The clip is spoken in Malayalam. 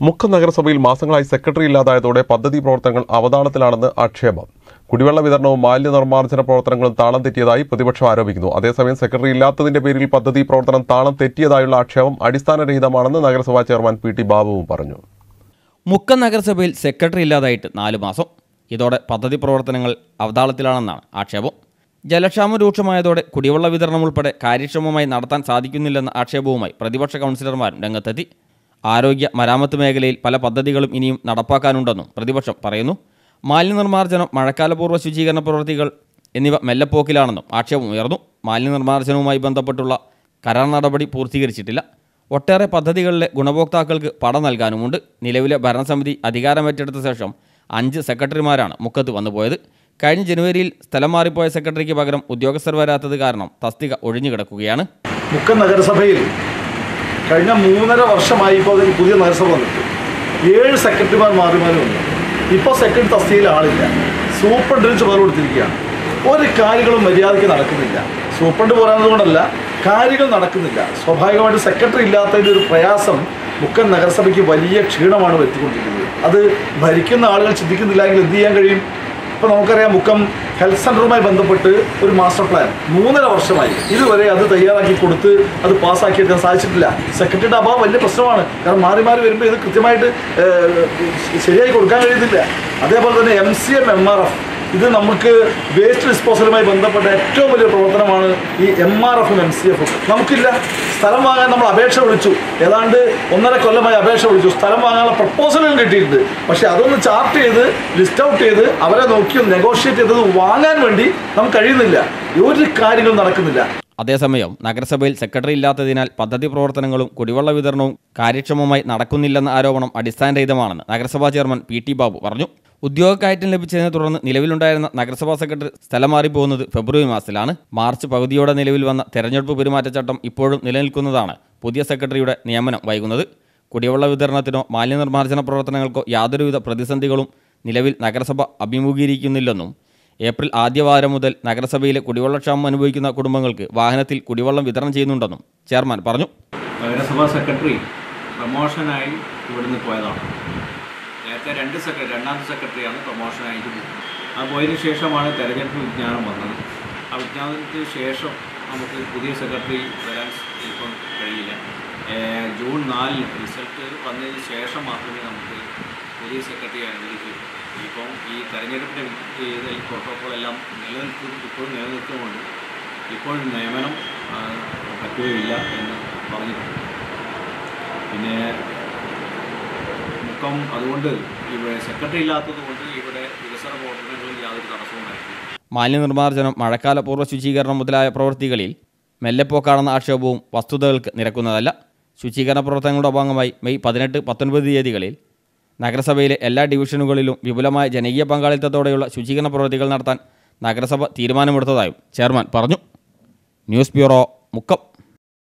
മുക്കം നഗരസഭയിൽ മാസങ്ങളായി സെക്രട്ടറി ഇല്ലാതായതോടെ പദ്ധതി പ്രവർത്തനങ്ങൾ അവതാളത്തിലാണെന്ന് ആക്ഷേപം. കുടിവെള്ള വിതരണവും മാലിന്യ നിർമ്മാർജ്ജന പ്രവർത്തനങ്ങളും താളം തെറ്റിയതായി പ്രതിപക്ഷം ആരോപിക്കുന്നു. അതേസമയം സെക്രട്ടറി ഇല്ലാത്തതിന്റെ പേരിൽ പദ്ധതി പ്രവർത്തനം താളം തെറ്റിയതായുള്ള ആക്ഷേപം അടിസ്ഥാനരഹിതമാണെന്ന് നഗരസഭാ ചെയർമാൻ പി.ടി. ബാബുവും പറഞ്ഞു. മുക്കം നഗരസഭയിൽ സെക്രട്ടറി ഇല്ലാതായിട്ട് 4 മാസം. ഇതോടെ പദ്ധതി പ്രവർത്തനങ്ങൾ അവതാളത്തിലാണെന്നാണ് ആക്ഷേപം. ജലക്ഷാമം രൂക്ഷമായതോടെ കുടിവെള്ള വിതരണം ഉൾപ്പെടെ കാര്യക്ഷമമായി നടത്താൻ സാധിക്കുന്നില്ലെന്ന ആക്ഷേപവുമായി പ്രതിപക്ഷ കൗൺസിലർമാരും രംഗത്തെത്തി. ആരോഗ്യ മരാമത്ത് മേഖലയിൽ പല പദ്ധതികളും ഇനിയും നടപ്പാക്കാനുണ്ടെന്നും പ്രതിപക്ഷം പറയുന്നു. മാലിന്യ നിർമ്മാർജ്ജനം, മഴക്കാലപൂർവ്വ ശുചീകരണ പ്രവൃത്തികൾ എന്നിവ മെല്ലെപ്പോക്കിലാണെന്നും ആക്ഷേപം ഉയർന്നു. മാലിന്യ നിർമ്മാർജ്ജനവുമായി ബന്ധപ്പെട്ടുള്ള കരാർ നടപടി പൂർത്തീകരിച്ചിട്ടില്ല. ഒട്ടേറെ പദ്ധതികളിലെ ഗുണഭോക്താക്കൾക്ക് പണം നൽകാനുമുണ്ട്. നിലവിലെ ഭരണസമിതി അധികാരമേറ്റെടുത്ത ശേഷം 5 സെക്രട്ടറിമാരാണ് മുക്കത്ത് വന്നുപോയത്. കഴിഞ്ഞ ജനുവരിയിൽ സ്ഥലം മാറിപ്പോയ സെക്രട്ടറിക്ക് പകരം ഉദ്യോഗസ്ഥർ വരാത്തത് കാരണം തസ്തിക ഒഴിഞ്ഞുകിടക്കുകയാണ്. മുക്കം നഗരസഭയിൽ കഴിഞ്ഞ 3.5 വർഷമായി ഇപ്പോൾ പുതിയ നഗരസഭ വന്നിട്ട് 7 സെക്രട്ടറിമാർ മാറി വന്നു. ഇപ്പോൾ സെക്രട്ടറി തസ്തികയിൽ ആളില്ല. സൂപ്രണ്ടിന് ചുമതല കൊടുത്തിരിക്കുകയാണ്. ഒരു കാര്യങ്ങളും മര്യാദയ്ക്ക് നടക്കുന്നില്ല. സൂപ്രണ്ട് പറയുന്നത് കൊണ്ടല്ല, കാര്യങ്ങൾ നടക്കുന്നില്ല. സ്വാഭാവികമായിട്ട് സെക്രട്ടറി ഇല്ലാത്തതിൻ്റെ ഒരു പ്രയാസം മുക്കം നഗരസഭയ്ക്ക് വലിയ ക്ഷീണമാണ് വരുത്തിക്കൊണ്ടിരിക്കുന്നത്. അത് ഭരിക്കുന്ന ആളുകൾ ചിന്തിക്കുന്നില്ലെങ്കിൽ എന്ത് ചെയ്യാൻ കഴിയും? ഇപ്പോൾ നമുക്കറിയാം, മുക്കം ഹെൽത്ത് സെൻ്ററുമായി ബന്ധപ്പെട്ട് ഒരു മാസ്റ്റർ പ്ലാൻ 3.5 വർഷമായി. ഇതുവരെ അത് തയ്യാറാക്കി കൊടുത്ത് അത് പാസ്സാക്കിയെടുക്കാൻ സാധിച്ചിട്ടില്ല. സെക്രട്ടറിയുടെ അഭാവം വലിയ പ്രശ്നമാണ്. കാരണം മാറി വരുമ്പോൾ ഇത് കൃത്യമായിട്ട് ശരിയായി കൊടുക്കാൻ കഴിയുന്നില്ല. അതേപോലെ തന്നെ MCM MRF, ഇത് നമുക്ക് വേസ്റ്റ് ഡിസ്പോസലുമായി ബന്ധപ്പെട്ട ഏറ്റവും വലിയ പ്രവർത്തനമാണ് ഈ MRFും MCFും. നമുക്കില്ല. സ്ഥലം വാങ്ങാൻ നമ്മൾ അപേക്ഷ വിളിച്ചു. ഏതാണ്ട് 1.5 കൊല്ലമായി അപേക്ഷ വിളിച്ചു. സ്ഥലം വാങ്ങാനുള്ള പ്രപ്പോസലും കിട്ടിയിട്ടുണ്ട്. പക്ഷേ അതൊന്ന് ചാർട്ട് ചെയ്ത് ലിസ്റ്റ് ഔട്ട് ചെയ്ത് അവരെ നോക്കി നെഗോഷിയേറ്റ് ചെയ്തത് വാങ്ങാൻ വേണ്ടി നമുക്ക് കഴിയുന്നില്ല. ഒരു കാര്യങ്ങളും നടക്കുന്നില്ല. അതേസമയം നഗരസഭയിൽ സെക്രട്ടറി ഇല്ലാത്തതിനാൽ പദ്ധതി പ്രവർത്തനങ്ങളും കുടിവെള്ള വിതരണവും കാര്യക്ഷമമായി നടക്കുന്നില്ലെന്ന ആരോപണം അടിസ്ഥാനരഹിതമാണെന്ന് നഗരസഭാ ചെയർമാൻ P.T. ബാബു പറഞ്ഞു. ഉദ്യോഗക്കയറ്റം ലഭിച്ചതിനെ തുടർന്ന് നിലവിലുണ്ടായിരുന്ന നഗരസഭാ സെക്രട്ടറി സ്ഥലം മാറിപ്പോകുന്നത് ഫെബ്രുവരി മാസത്തിലാണ്. മാർച്ച് പകുതിയോടെ നിലവിൽ വന്ന തെരഞ്ഞെടുപ്പ് പെരുമാറ്റച്ചട്ടം ഇപ്പോഴും നിലനിൽക്കുന്നതാണ് പുതിയ സെക്രട്ടറിയുടെ നിയമനം വൈകുന്നത്. കുടിവെള്ള വിതരണത്തിനോ മാലിന്യ നിർമ്മാർജ്ജന പ്രവർത്തനങ്ങൾക്കോ യാതൊരുവിധ പ്രതിസന്ധികളും നിലവിൽ നഗരസഭ അഭിമുഖീകരിക്കുന്നില്ലെന്നും ഏപ്രിൽ ആദ്യവാരം മുതൽ നഗരസഭയിലെ കുടിവെള്ളക്ഷാമം അനുഭവിക്കുന്ന കുടുംബങ്ങൾക്ക് വാഹനത്തിൽ കുടിവെള്ളം വിതരണം ചെയ്യുന്നുണ്ടെന്നും ചെയർമാൻ പറഞ്ഞു. നഗരസഭാ സെക്രട്ടറി പ്രമോഷനായി ഇവിടുന്ന് പോയതാണ്. നേരത്തെ രണ്ടാമത്തെ സെക്രട്ടറിയാണ് പ്രമോഷനായിട്ട് പോകുന്നത്. അത് പോയതിനു ശേഷമാണ് തെരഞ്ഞെടുപ്പ് വിജ്ഞാനം വന്നത്. ആ വിജ്ഞാപനത്തിന് ശേഷം നമുക്ക് പുതിയ സെക്രട്ടറി വരാൻ ഇപ്പം കഴിയില്ല. ജൂൺ 4 റിസൾട്ട് വന്നതിന് ശേഷം മാത്രമേ നമുക്ക് പുതിയ സെക്രട്ടറി അനുവദിക്കൂ. ഇപ്പം ഈ തെരഞ്ഞെടുപ്പിൻ്റെ ഈ പ്രോട്ടോക്കോളെല്ലാം ഇപ്പോഴും നിലനിൽക്കുന്നുണ്ട്. ഇപ്പോൾ നിയമനം പറ്റുകയില്ല എന്ന് പറഞ്ഞിട്ടുണ്ട്. പിന്നെ മുക്കം അതുകൊണ്ട് ഇവിടെ സെക്രട്ടറി ഇല്ലാത്തത് കൊണ്ട് ഇവിടെ വികസന പ്രവർത്തനങ്ങളിൽ യാതൊരു തടസ്സവുമായിട്ടില്ല. മാലിന്യ നിർമ്മാർജ്ജനം, മഴക്കാലപൂർവ്വ ശുചീകരണം മുതലായ പ്രവൃത്തികളിൽ മെല്ലെപ്പോക്കാണെന്ന ആക്ഷേപവും വസ്തുതകൾക്ക് നിരക്കുന്നതല്ല. ശുചീകരണ പ്രവർത്തനങ്ങളുടെ ഭാഗമായി മെയ് 18, 19 തീയതികളിൽ നഗരസഭയിലെ എല്ലാ ഡിവിഷനുകളിലും വിപുലമായ ജനകീയ പങ്കാളിത്തത്തോടെയുള്ള ശുചീകരണ പ്രവൃത്തികൾ നടത്താൻ നഗരസഭ തീരുമാനമെടുത്തതായും ചെയർമാൻ പറഞ്ഞു. News bureau, Mukkam.